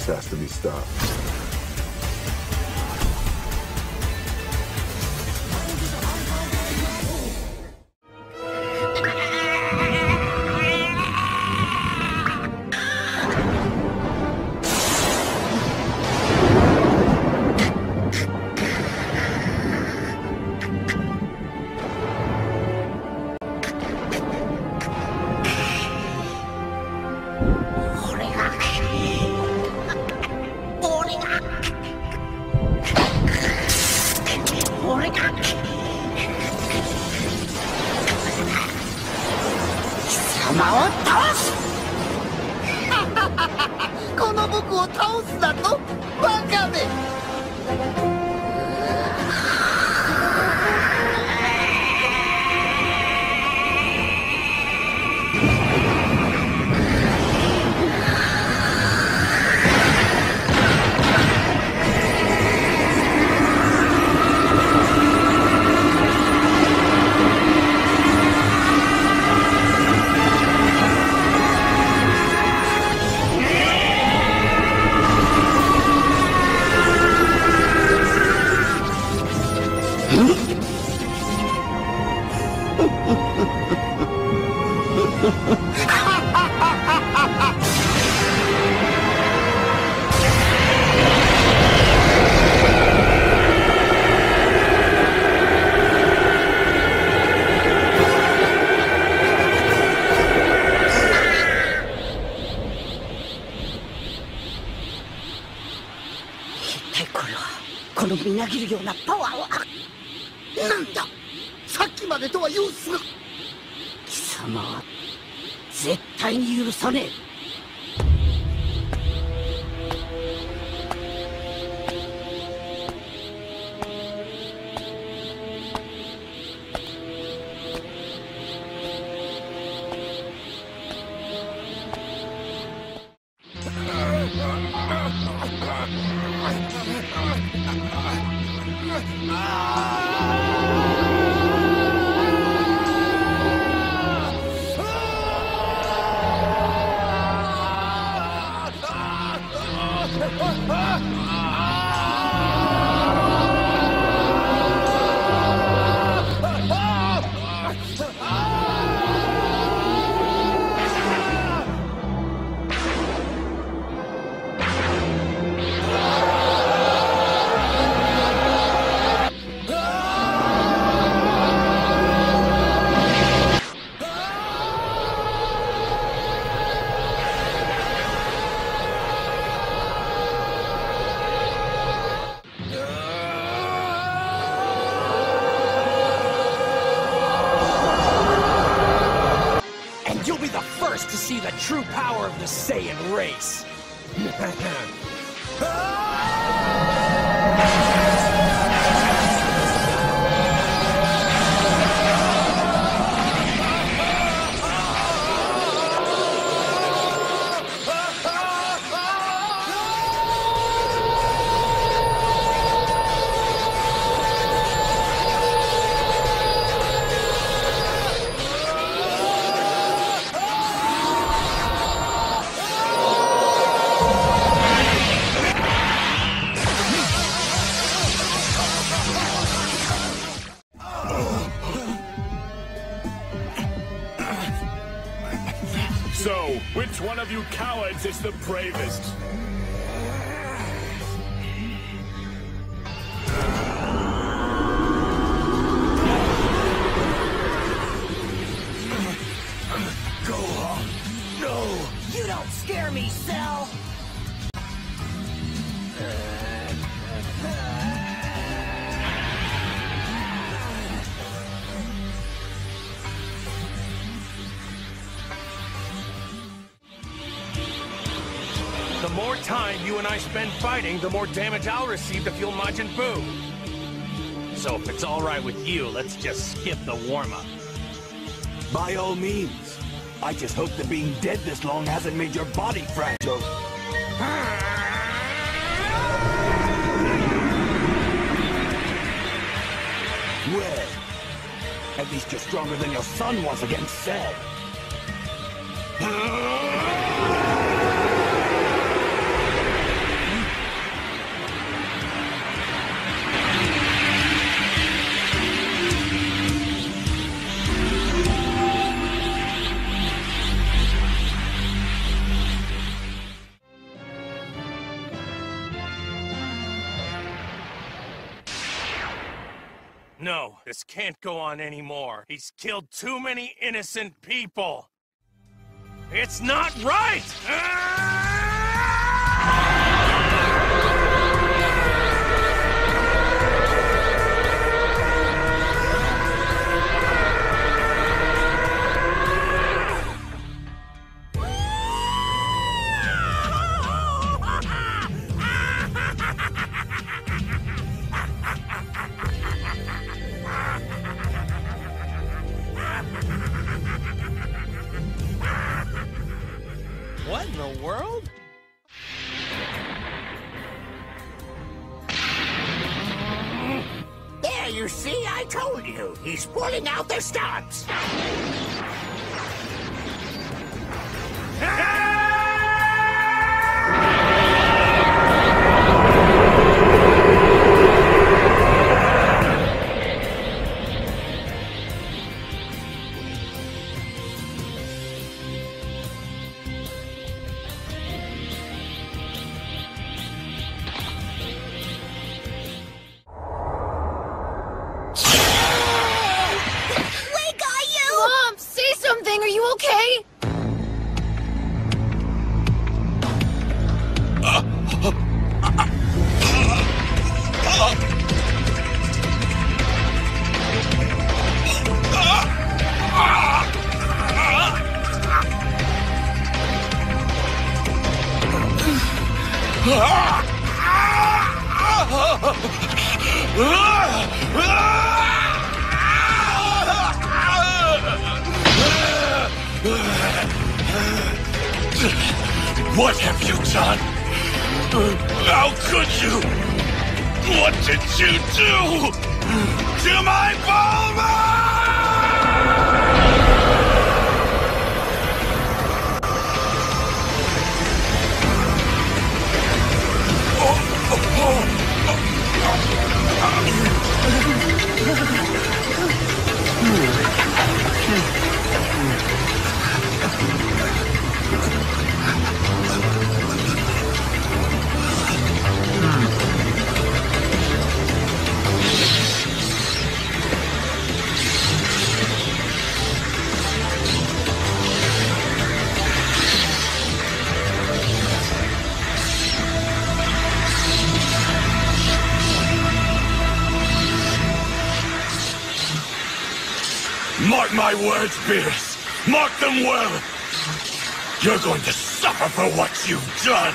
This has to be stopped. To see the true power of the Saiyan race. So, which one of you cowards is the bravest? Go on. No! You don't scare me, Cell! The more time you and I spend fighting, the more damage I'll receive to fuel Majin Buu. So if it's all right with you, let's just skip the warm-up. By all means. I just hope that being dead this long hasn't made your body fragile. Well, at least you're stronger than your son was against Cell. No, this can't go on anymore. He's killed too many innocent people. It's not right! What in the world? There, you see, I told you. He's pulling out the stops. Are you okay? What have you done? How could you? What did you do to my Bulma? Mark my words, Beerus. Mark them well. You're going to suffer for what you've done.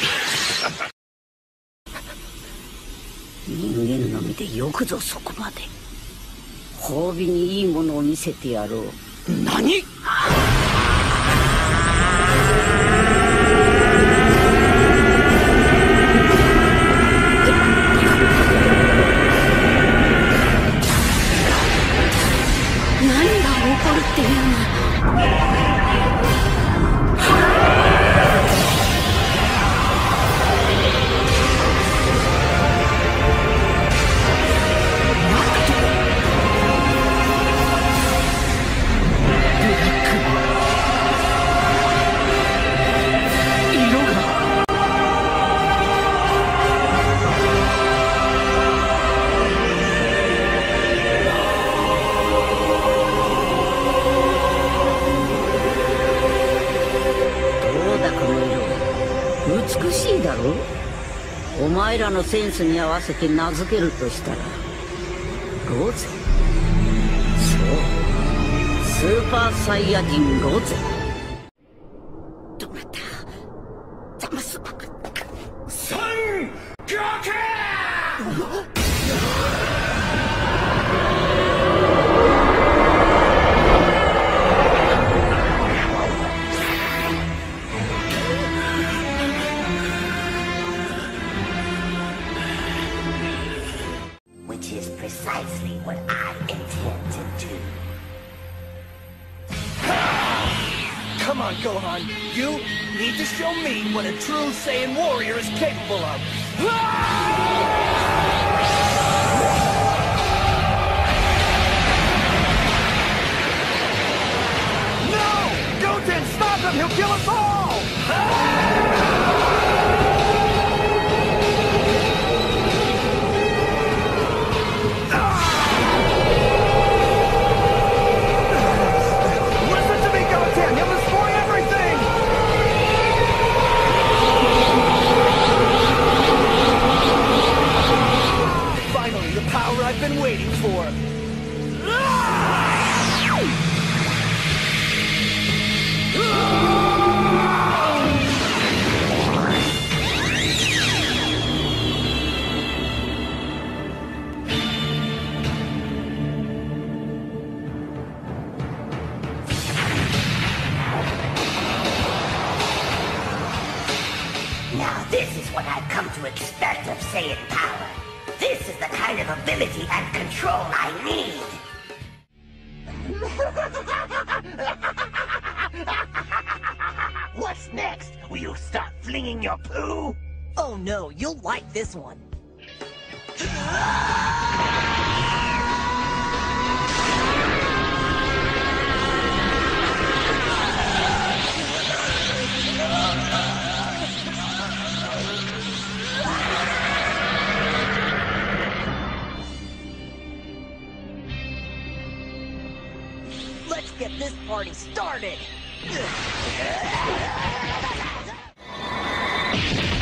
人間の目でよくぞそこまで。褒美にいいものを見せてやろう。 何？ 何が起こるっていうの？美しいだろう？お前らのセンスに合わせて名付けるとしたらロゼ。そう、スーパーサイヤ人ロゼ。どなたざます孫悟空！ Which is precisely what I intend to do. Come on, Gohan. You need to show me what a true Saiyan warrior is capable of. No! Goten, stop him! He'll kill us all! what I've come to expect of Saiyan power. This is the kind of ability and control I need. What's next? Will you start flinging your poo? Oh no, you'll like this one. Let's get this party started!